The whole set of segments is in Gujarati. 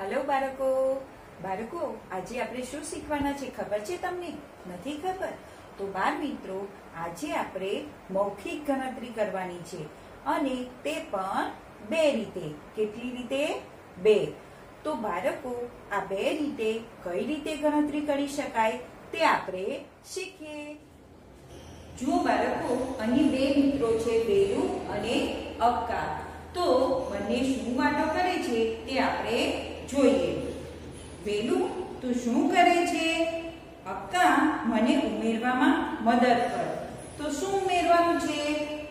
हेलो बाळको बाळको આજે આપણે શું શીખવાના છે ખબર છે તમને નથી ખબર તો બાળ મિત્રો આજે આપણે મૌખિક ગણતરી કરવાની છે અને તે પણ બે રીતે કેટલી રીતે બે તો બાળકો આ બે રીતે કઈ રીતે ગણતરી કરી શકાય તે આપણે શીખીએ જો બાળકો અહીં બે મિત્રો છે વેલુ અને અક્કા તો બંને શું વાતો કરે છે તે આપણે જોઈએ વેલુ તું શું કરે છે અક્કા મને ઉમેરવામાં મદદ કર તો શું ઉમેરવાનું છે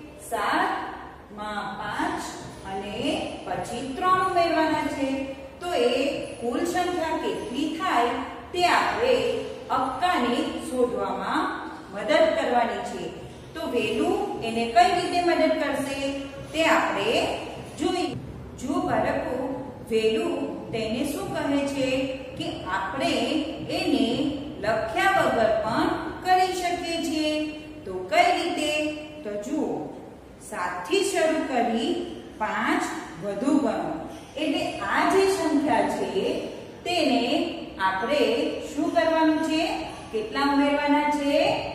7 માં 5 અને પછી 3 ઉમેરવાના છે તો એ કુલ સંખ્યા કેટલી થાય તે આપણે અક્કાને શોધવામાં મદદ કરવાની છે તો વેલુ એને કઈ રીતે મદદ કરશે તે આપણે જોઈએ જો બાળકો વેલુ તેને શું કહે છે કે આપણે એને લખ્યા વગર પણ કરી શકીએ છીએ તો કઈ રીતે તો જુઓ 7 થી શરૂ કરી 5 વધુ ગણો એટલે આ જે સંખ્યા છે તેને આપણે શું કરવાનું છે કેટલા ઉમેરવાના છે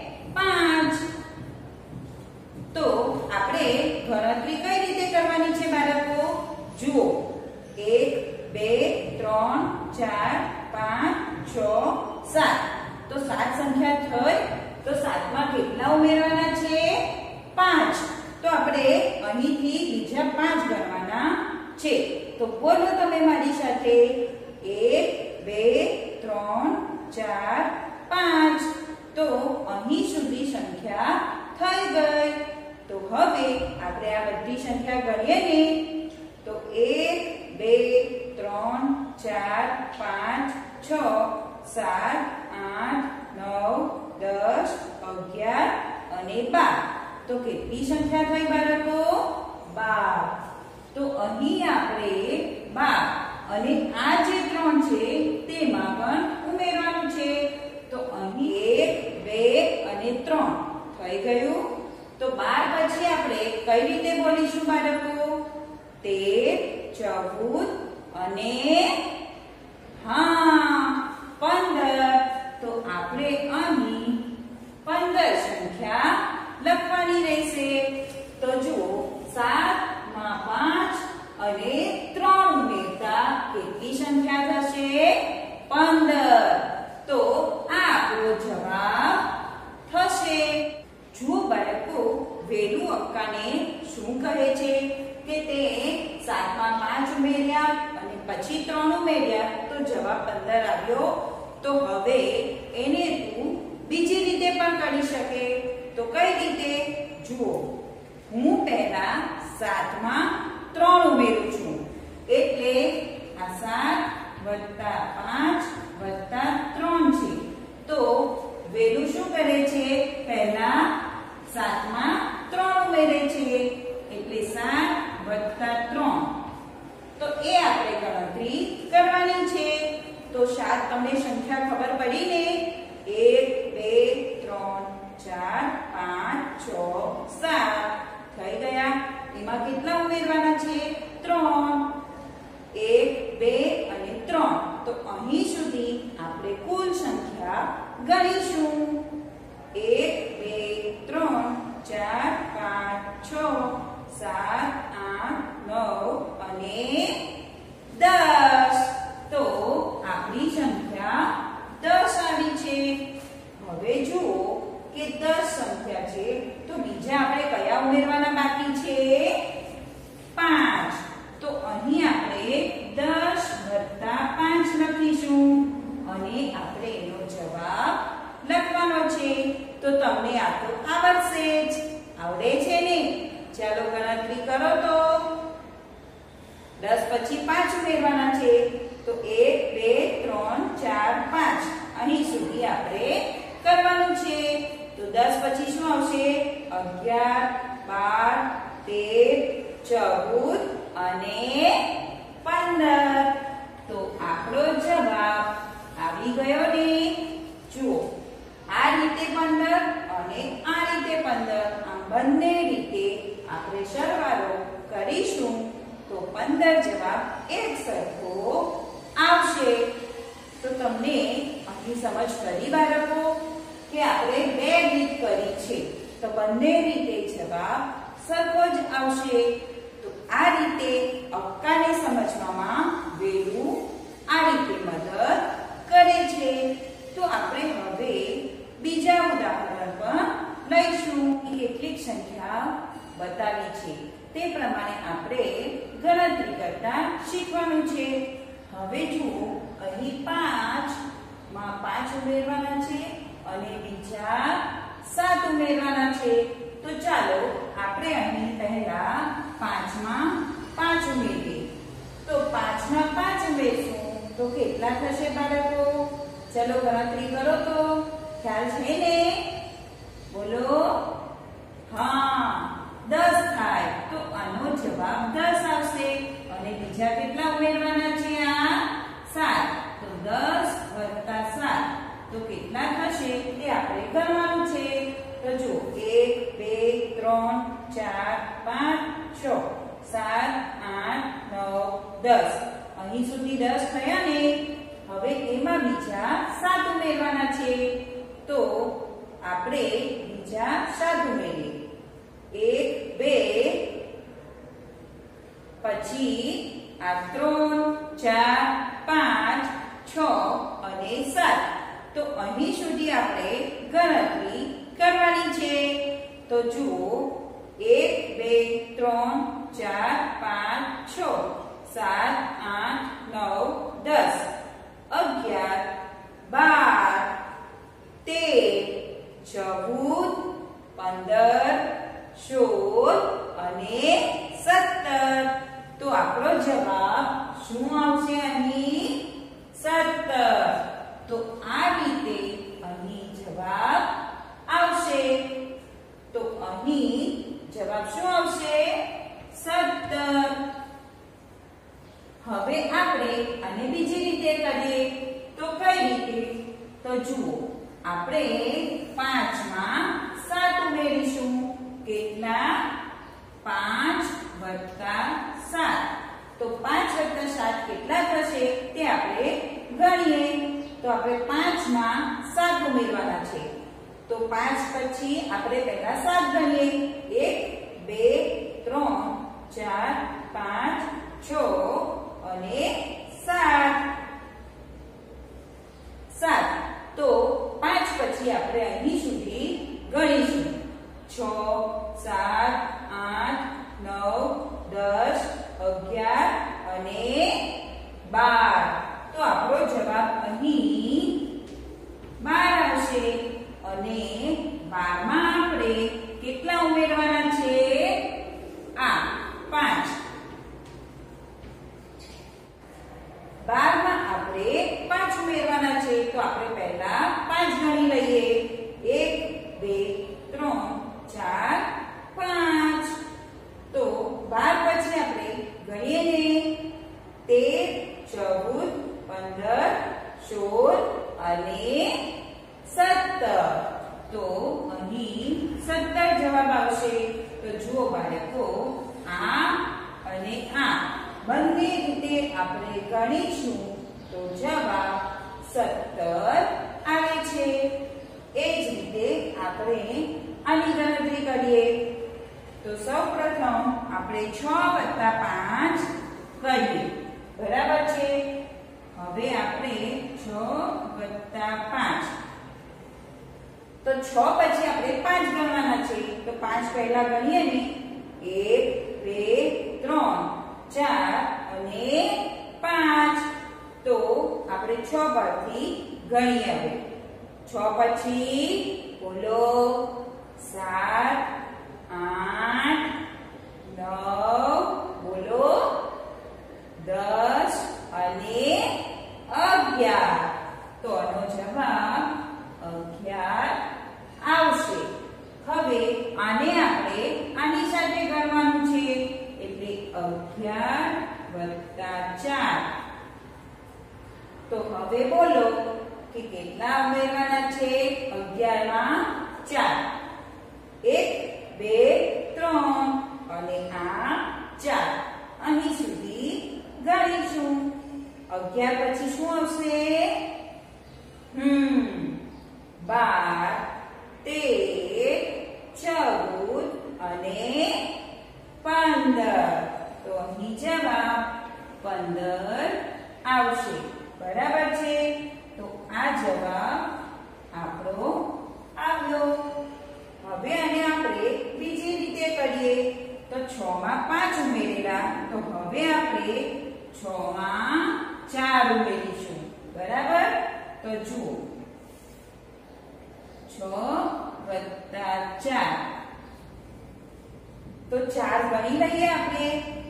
5 તો આપણે ગણતરી કઈ રીતે કરવાની છે બાળકો જુઓ 1 2 3 4 5 6 7 તો 7 સંખ્યા થઈ તો 7 માં કેટલા ઉમેરવાના છે 5 તો આપણે અહીંથી બીજા 5 ગણવાના છે તો બોલો તમે મારી સાથે 1 2 3 4 5 તો અહીં સુધી સંખ્યા થઈ ગઈ તો હવે આપણે આ બધી સંખ્યા ગણીએ ને તો 1 2 3 4 5 6 7 8 9 10 11 અને 12 તો કેટલી સંખ્યા થઈ બાળકો 12 તો અહીં આપણે 12 અને આ જે 3 છે તેમાં પણ ઉમેરવાનું છે તો અહીં 1 2 અને 3 થઈ ગયું તો 12 પછી આપણે કઈ રીતે બોલીશું બાળકો 13 14 અને હા 15 તો આપણે અહીં 15 સંખ્યા લખવાની રહેશે તો જુઓ 7 માં 5 અને 3 ઉમેરતા કેટલી સંખ્યા થશે 15 તો આ આપણો જવાબ થશે જો બાળકો વેલુ અક્કાને શું કહે છે કે તે 7 માં 5 ઉમેર્યા અને પછી 3 ઉમેર્યા તો જવાબ 15 આવ્યો તો હવે એને તું બીજી રીતે પણ કરી શકે તો કઈ રીતે જુઓ હું પહેલા 7 માં 3 ઉમેરું છું એટલે આ 7 વત્તા 5 વત્તા 3 છે તો વેલુ શું કરે છે પહેલા 7 માં 3 ઉમેરે છે એટલે 7 વત્તા 3 તો એ આપણે ગણતરી કરવાની છે તો 7 તમને સંખ્યા ખબર પડી ને 1 2 3 4 5 6 7 થઈ ગયા એમાં કેટલા ઉમેરવાના છે 3 1 2 અને 3 તો અહીં સુધી આપણે કુલ સંખ્યા ગણીશું 1 2 3 4 5 6 7 8 9 અને 10 તો આપણી સંખ્યા 10 આવી છે હવે જુઓ કે 10 સંખ્યા છે તો બીજા આપણે કયા ઉમેરવાના બાકી છે 5 તો અહીં આપણે 10 વત્તા 5 લખીશું અને આપણે એનો જવાબ લખવાનો છે તો તમને આ તો આવડશે જ આવડે છે ને ચાલો ગણતરી કરો તો 10 પછી 5 ઉમેરવાના છે તો 1 2 3 4 5 અહીં સુધી આપણે કરવાનું છે તો 10 પછી શું આવશે 11 12 13 14 અને 15 તો આપણો જવાબ આવી ગયો ને જુઓ આ રીતે 15 અને આ રીતે 15 આમ બંને રીતે આપણે સરવાળો કરીશું તો 15 જવાબ એક સરખો આવશે। આવશે. તો તમને અહીં સમજ પડી બાળકો કે આપણે બે રીત કરી છે, તો બંને રીતે જવાબ સરખો જ આવશે. તો આ રીતે અક્કાને સમજવામાં વેલું આ રીતે મદદ કરે છે. તો આપણે હવે બીજા ઉદાહરણ પણ લઈશું. કેટલીક સંખ્યા બતાવી છે તે પ્રમાણે આપણે ગણતરી કરતા શીખવાનું છે. હવે જુઓ, અહીં 5 માં 5 ઉમેરવાના છે અને બીજા 7 ઉમેરવાના છે. તો ચાલો આપણે અહીં પહેલા 5 માં 5 ઉમેરીએ. તો 5 માં 5 ઉમેરશું તો કેટલા થશે બાળકો? ચલો ગણતરી કરો તો ખ્યાલ છે ને? બોલો. હા, 10 થાય. તો આનો જવાબ 10 આવશે. અને બીજા કેટલા ઉમેરવાના છે? આ 7. તો 10 વત્તા 7 તો કેટલા થશે તે આપણે ગણવાનું છે. તો જો 1 2 3 4 5 6 7 8 9 10. અહીં સુધી 10 થયા ને. હવે એમાં બીજા 7 ઉમેરવાના છે. તો આપણે બીજા 7 ઉમેરીએ. 1 2 પછી આ 3 4 5 6 અને 7. તો અહીં સુધી આપણે ગણતરી કરવાની છે. તો જુઓ 1 2 3 4 5 6 7 8 9 10 11 12 13 14 15 16 અને 17. તો આપણો જવાબ શું આવશે? અહીં 17. તો આ રીતે અહીં જવાબ આવશે. તો અહીં જવાબ શું આવશે? 17. હવે આપણે આને બીજી રીતે કરીએ. તો કઈ રીતે? તો જુઓ, આપણે 5 માં 7 ઉમેરીશું. કેટલા? 5 વત્તા 7. તો 5 વત્તા 7 કેટલા થશે તે આપણે ગણીએ. તો આપણે 5 માં 7 ઉમેરવાના છે. તો 5 પછી આપણે પહેલા 7 ગણીએ. 1 2 3 4 5 6 અને 7. તો 5 પછી આપણે અહીં સુધી ગણીશું. 6 7 8 9 10 11 અને 12. તો આપણો જવાબ અહીં 12 આવશે. અને 12 માં આપણે કેટલા ઉમેરવાના છે? આ 5. 12 માં આપણે 5 ઉમેરવાના છે. તો આપણે પહેલા 5 ગણી લઈએ. 1 2 3 4 5. તો 12 પછી આપણે ગણીએ ને. 13 14 15 16 અને 17. તો અહીં 17 જવાબ આવશે. તો જુઓ બાળકો, આ અને આ બંને રીતે આપણે ગણીશું તો જવાબ 17 આવે છે. એ જ રીતે આપણે આની ગણતરી કરીએ. તો સૌપ્રથમ આપણે 6 વત્તા 5 કરીએ. બરાબર છે. હવે આપણે 6 વત્તા 5. તો 6 પછી આપણે 5 ગણવાના છે. તો 5 પહેલા ગણીએ ને. 1 2 3 4 અને 5. તો આપણે 6 પરથી ગણીએ. હવે 6 પછી બોલો 7 8 9 બોલો 10 અને 11. તો આનો જવાબ 11 આવશે. હવે આને આપણે આની સાથે ગણવાનું છે. એટલે 11 વત્તા 4. તો હવે બોલો કે કેટલા ઉમેરવાના છે? 11 માં 4. 1 2 3 અને આ 4. અહીં સુધી ગણીશું. 11 પછી શું આવશે? 12, 13, 14 અને 15. તો અહીં જવાબ 15 આવશે. બરાબર છે? તો આ જવાબ આપણો આવ્યો. હવે આને આપણે બીજી રીતે કરીએ. તો 6 માં 5 ઉમેરેલા, તો હવે આપણે 6 માં 4 ઉમેરીશું. બરાબર? તો જુઓ, 6 વત્તા 4. તો 4 ગણી લઈએ આપણે.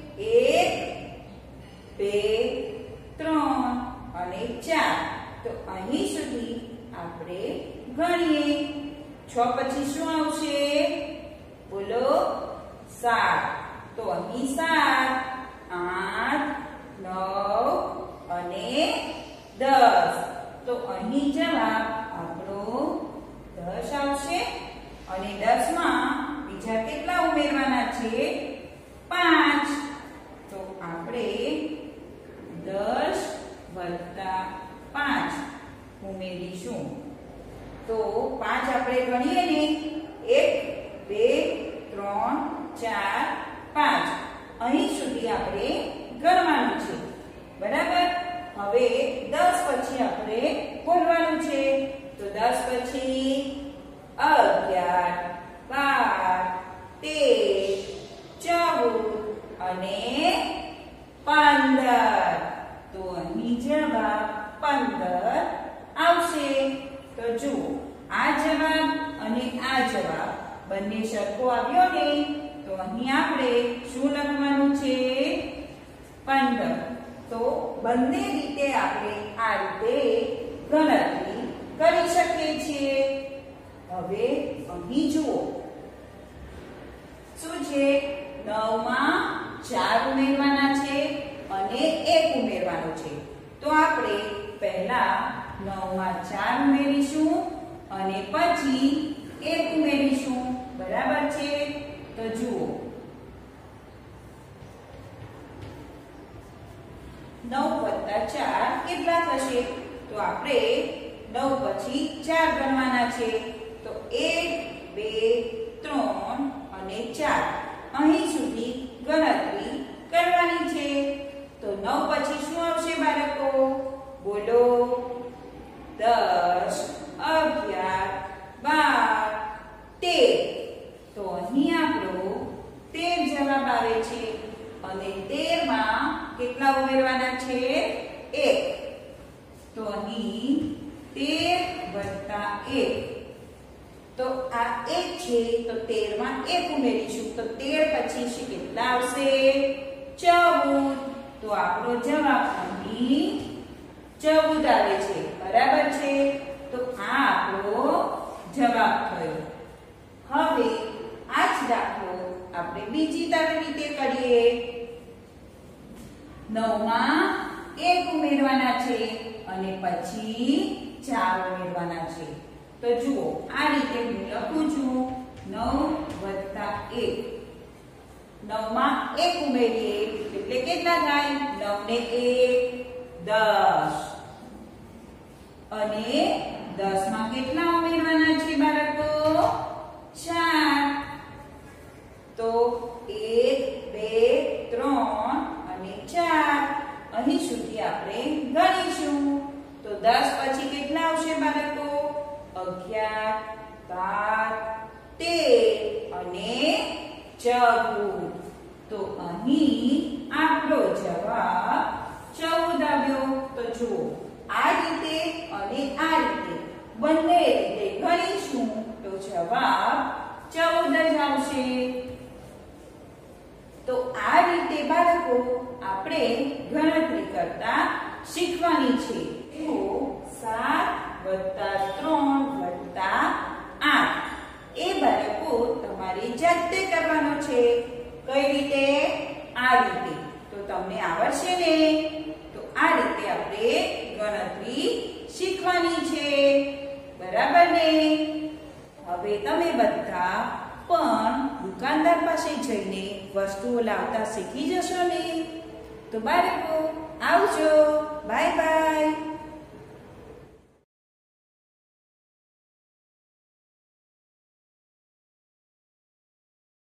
1, 2, 3 અને 4. તો અહીં સુધી આપણે ગણીએ. 6 પછી શું આવશે? બોલો. 7. તો અહીં 7, 8, 9 અને 10. તો અહીં જવાબ આપણો 10 આવશે. અને 10 માં બીજા કેટલા ઉમેરવાના છે? 5. તો આપણે 10 વત્તા 5 ઉમેરીશું. તો 5 આપણે ગણીએ ને. 1, 2, 3, 4, 5. અહીં સુધી આપણે ગણવાનું છે. બરાબર? હવે 10 પછી આપણે બોલવાનું છે. તો 10 પછી 11, 12, 13, 14 અને 15. તો અહીં જવાબ 15 આવશે. તો જુઓ, આ જવાબ અને આ જવાબ બંને સરખો આવ્યો ને. તો અહીં આપણે શું લખવાનું છે? 15. તો બંને રીતે આપણે આ રીતે ગણતરી કરી શકીએ છીએ. હવે અહીં જુઓ, શું છે? 9 માં 4 ઉમેરવાના છે અને 1 ઉમેરવાનું છે. તો આપણે પહેલા 9 માં 4 ઉમેરીશું અને પછી 1 ઉમેરીશું. બરાબર છે? તો જુઓ, 9 વત્તા 4 કેટલા થશે? તો આપણે 9 પછી 4 ગણવાના છે. તો 1, 2, 3 અને 4. અહીં સુધી ગણતરી કરવાની છે. તો 9 પછી શું આવશે બાળકો? બોલો. 10, 11, 12, 13. તો અહીં આપણો 13 જવાબ આવે છે. અને 13 માં કેટલા ઉમેરવાના છે? 1. તો અહીં 13 વત્તા 1. તો આ 1 છે. તો 13 માં 1 ઉમેરીશું. તો 13 પછી કેટલા આવશે? 14. તો આપણો જવાબ અહીં 14 આવે છે. બરાબર છે? તો આ આપણો જવાબ થયો. હવે આ જ દાખલો આપણે બીજી રીતે કરીએ. 9 માં 1 ઉમેરવાના છે અને પછી 4 ઉમેરવાના છે. તો જુઓ, આ રીતે હું લખું છું. 9 વત્તા 1. 9 માં 1 ઉમેરીએ એટલે કેટલા થાય? 9 ને 1 10. અને 10 માં કેટલા ઉમેરવાના છે બાળકો? 4. તો 1, 2, 3 અને 4. અહીં સુધી આપણે ગણીશું. તો 10 પછી કેટલા આવશે બાળકો? 11, 12, 13 અને 14. તો અહીં આપણો જવાબ 14 આવ્યો. તો જુઓ, આ રીતે અને આ રીતે બંને રીતે ગણીશું તો જવાબ 14 જ આવશે. તો આ રીતે બાળકો આપણે ગણતરી કરતા શીખવાની છે. તો 7 + 3 + 8 એ બાળકો તમારે જાતે કરવાનો છે. કઈ રીતે? આ રીતે. તો તમને આવડશે ને? તો આ રીતે આપણે ગણતરી શીખવાની છે. બરાબર ને? હવે તમે બધા પણ દુકાનદાર પાસે જઈને વસ્તુઓ લાવતા શીખી જશો ને? તો બાળકો આવજો, બાય બાય.